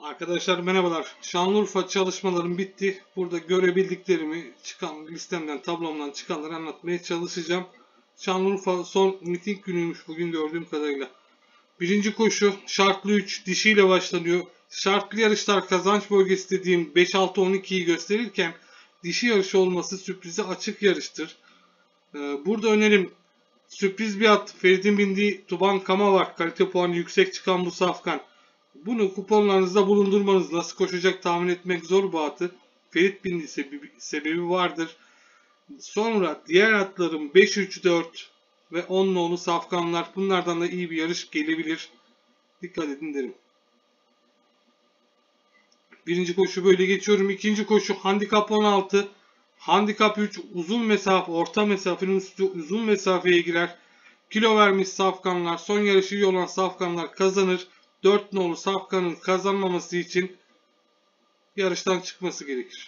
Arkadaşlar merhabalar. Şanlıurfa çalışmalarım bitti. Burada görebildiklerimi çıkan listemden, tablomdan çıkanları anlatmaya çalışacağım. Şanlıurfa son miting günüymüş bugün gördüğüm kadarıyla. Birinci koşu şartlı 3 dişiyle başlanıyor. Şartlı yarışlar kazanç bölgesi dediğim 5-6-12'yi gösterirken dişi yarışı olması sürprize açık yarıştır. Burada önerim sürpriz bir at. Ferit'in bindiği Tuban Kama var. Kalite puanı yüksek çıkan bu safkan. Bunu kuponlarınızda bulundurmanız. Nasıl koşacak tahmin etmek zor bu atı. Ferit bindiyse bir sebebi vardır. Sonra diğer atlarım 5-3-4 ve 10 nolu safkanlar. Bunlardan da iyi bir yarış gelebilir. Dikkat edin derim. Birinci koşu böyle geçiyorum. İkinci koşu handikap 16. Handikap 3 uzun mesafe, orta mesafenin üstü uzun mesafeye girer. Kilo vermiş safkanlar, son yarışı iyi olan safkanlar kazanır. 4 nolu safkanın kazanmaması için yarıştan çıkması gerekir.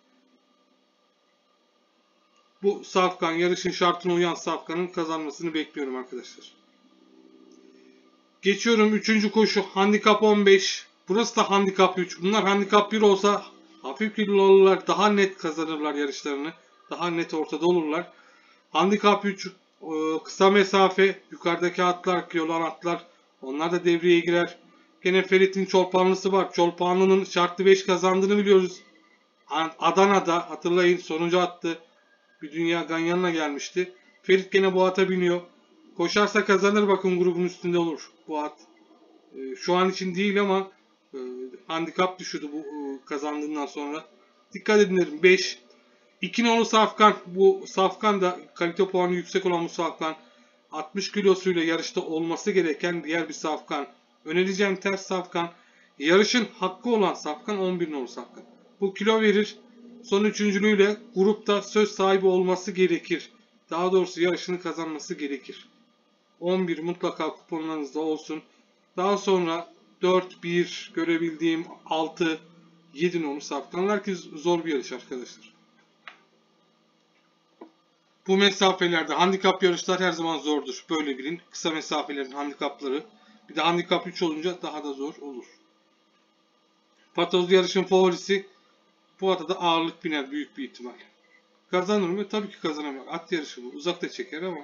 Bu safkan, yarışın şartına uyan safkanın kazanmasını bekliyorum arkadaşlar. Geçiyorum 3. koşu handikap 15. Burası da handikap 3. Bunlar handikap 1 olsa hafif kilolular daha net kazanırlar yarışlarını. Daha net ortada olurlar. Handikap 3 kısa mesafe, yukarıdaki atlar, kilolu atlar, onlar da devreye girer. Gene Ferit'in Çolpanlısı var. Çolpanlı'nın şartlı 5 kazandığını biliyoruz. Adana'da hatırlayın sonuncu attı. Bir dünya ganyanla gelmişti. Ferit gene bu ata biniyor. Koşarsa kazanır, bakın grubun üstünde olur bu at. Şu an için değil ama handikap düşürdü bu kazandığından sonra. Dikkat edin derim. 5. 2 nolu safkan. Bu safkan da kalite puanı yüksek olan bu safkan. 60 kilosuyla yarışta olması gereken diğer bir safkan. Önereceğim ters safkan. Yarışın hakkı olan safkan 11 nolu safkan. Bu kilo verir. Son üçüncülüğüyle grupta söz sahibi olması gerekir. Daha doğrusu yarışını kazanması gerekir. 11 mutlaka kuponlarınızda olsun. Daha sonra 4, 1 görebildiğim 6, 7 nolu safkanlar ki zor bir yarış arkadaşlar. Bu mesafelerde handikap yarışlar her zaman zordur. Böyle bilin. Kısa mesafelerin handikapları. Bir de handikap 3 olunca daha da zor olur. Patozlu yarışın favorisi bu ata da ağırlık biner büyük bir ihtimal. Kazanır mı? Tabii ki kazanamıyor. At yarışı bu. Uzakta çeker ama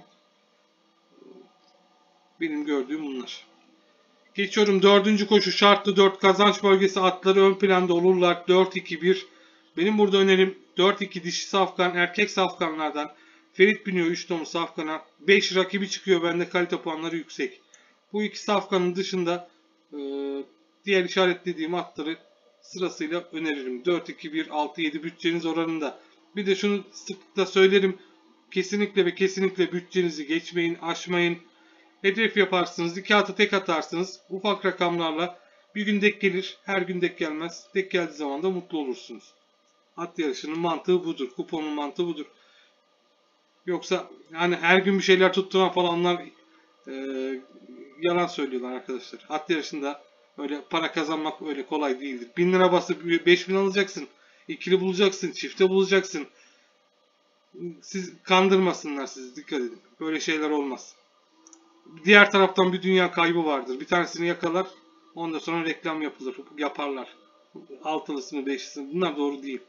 benim gördüğüm bunlar. Geçiyorum 4. koşu şartlı 4 kazanç bölgesi atları ön planda olurlar. 4-2-1. Benim burada önerim 4-2 dişi safkan, erkek safkanlardan Ferit biniyor 3 nolu safkana. 5 rakibi çıkıyor, bende kalite puanları yüksek. Bu iki safkanın dışında diğer işaretlediğim atları sırasıyla öneririm. 4-2-1, 6-7 bütçeniz oranında. Bir de şunu sıklıkla söylerim. Kesinlikle ve kesinlikle bütçenizi geçmeyin, aşmayın. Hedef yaparsınız, 2 atı tek atarsınız. Ufak rakamlarla bir gün denk gelir, her gün denk gelmez. Denk geldiği zaman da mutlu olursunuz. At yarışının mantığı budur. Kuponun mantığı budur. Yoksa yani her gün bir şeyler tutturan falanlar yalan söylüyorlar arkadaşlar. At yarışında öyle para kazanmak öyle kolay değildir. 1000 lira basıp 5000 alacaksın. İkili bulacaksın, çifte bulacaksın. Siz kandırmasınlar sizi, dikkat edin. Böyle şeyler olmaz. Diğer taraftan bir dünya kaybı vardır. Bir tanesini yakalar, ondan sonra reklam yapılır, yaparlar. Altılısını, beşlisini. Bunlar doğru değil.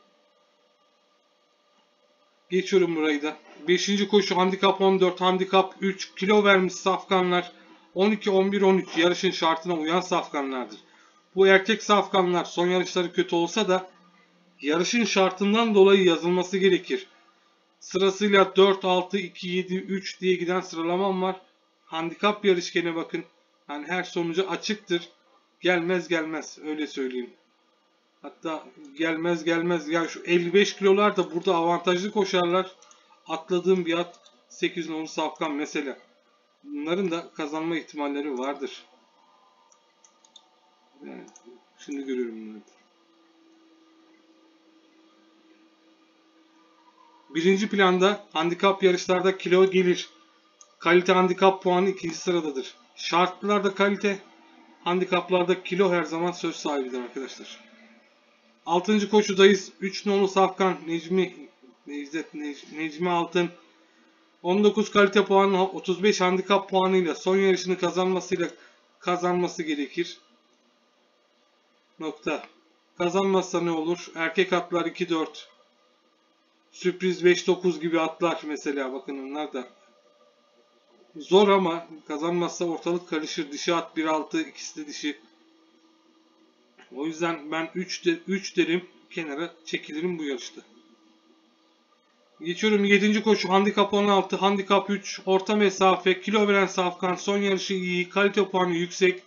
Geçiyorum burayı da. 5. koşu handikap 14, handikap 3. Kilo vermiş safkanlar 12, 11, 13 yarışın şartına uyan safkanlardır. Bu erkek safkanlar son yarışları kötü olsa da yarışın şartından dolayı yazılması gerekir. Sırasıyla 4, 6, 2, 7, 3 diye giden sıralamam var. Handikap yarışkene bakın. Yani her sonucu açıktır. Gelmez gelmez öyle söyleyeyim. Hatta gelmez gelmez. Yani şu 55 kilolar da burada avantajlı koşarlar. Atladığım bir at 8 nolu safkan mesela. Bunların da kazanma ihtimalleri vardır. Yani şimdi görüyorum bunları. Birinci planda handikap yarışlarda kilo gelir. Kalite handikap puanı 2. sıradadır. Şartlılarda kalite, handikaplarda kilo her zaman söz sahibidir arkadaşlar. 6. koşudayız. 3 nolu safkan Necmi Altın 19 kalite puanı, 35 handikap puanıyla son yarışını kazanması gerekir. Nokta. Kazanmazsa ne olur? Erkek atlar 2-4. Sürpriz 5-9 gibi atlar mesela. Bakın onlar da zor ama kazanmazsa ortalık karışır. Dişi at 1-6, ikisi de dişi. O yüzden ben 3 derim. Kenara çekilirim bu yarışta. Geçiyorum 7. koşu. Handikap 16, handikap 3. Orta mesafe. Kilo veren safkan. Son yarışı iyi. Kalite puanı yüksek.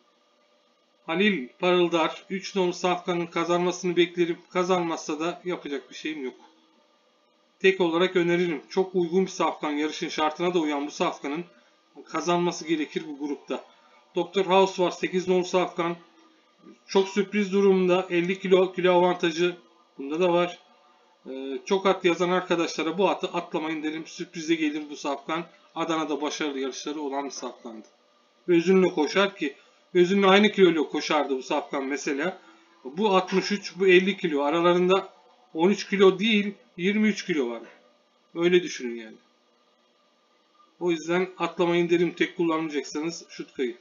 Halil Parıldar. 3 nolu safkanın kazanmasını beklerim. Kazanmazsa da yapacak bir şeyim yok. Tek olarak öneririm. Çok uygun bir safkan. Yarışın şartına da uyan bu safkanın kazanması gerekir bu grupta. Dr. House var. 8 nolu safkan. Çok sürpriz durumda. 50 kilo avantajı bunda da var. Çok at yazan arkadaşlara bu atı atlamayın derim. Sürprize gelir bu safkan. Adana'da başarılı yarışları olan bir safkandı. Özünle koşar ki Özünle aynı kiloyla koşardı bu safkan mesela. Bu 63, bu 50 kilo. Aralarında 13 kilo değil 23 kilo var. Öyle düşünün yani. O yüzden atlamayın derim tek kullanmayacaksanız şutkayı.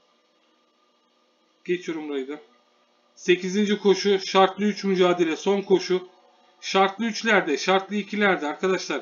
Geçiyorum burayı da. 8. koşu şartlı 3 mücadele son koşu. Şartlı 3'lerde, şartlı 2'lerde arkadaşlar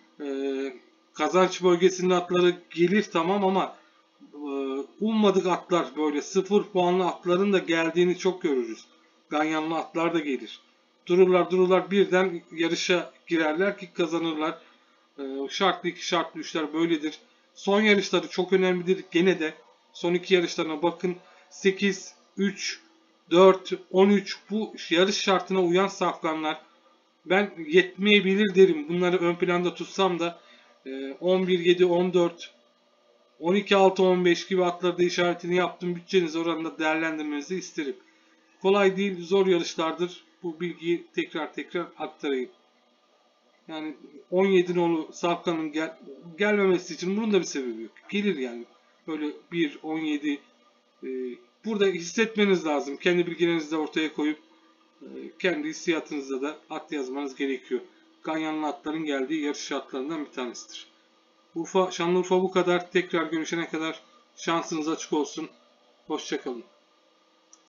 kazanç bölgesinde atları gelir tamam ama ummadık atlar böyle 0 puanlı atların da geldiğini çok görürüz. Ganyanlı atlar da gelir. Dururlar birden yarışa girerler ki kazanırlar. Şartlı 2, şartlı 3'ler böyledir. Son yarışları çok önemlidir. Gene de son 2 yarışlarına bakın. 8, 3, 4, 13 bu yarış şartına uyan safkanlar. Ben yetmeyebilir derim. Bunları ön planda tutsam da 11, 7, 14, 12, 6, 15 gibi atlarda işaretini yaptım. Bütçeniz oranında değerlendirmenizi isterim. Kolay değil, zor yarışlardır. Bu bilgiyi tekrar aktarayım. Yani 17 nolu safkanın gelmemesi için bunun da bir sebebi yok. Gelir yani. Böyle 1, 17 burada hissetmeniz lazım. Kendi bilgilerinizi de ortaya koyup kendi hissiyatınızda da at yazmanız gerekiyor. Ganyanlı atların geldiği yarış şartlarından bir tanesidir. Şanlıurfa bu kadar. Tekrar görüşene kadar şansınız açık olsun. Hoşça kalın.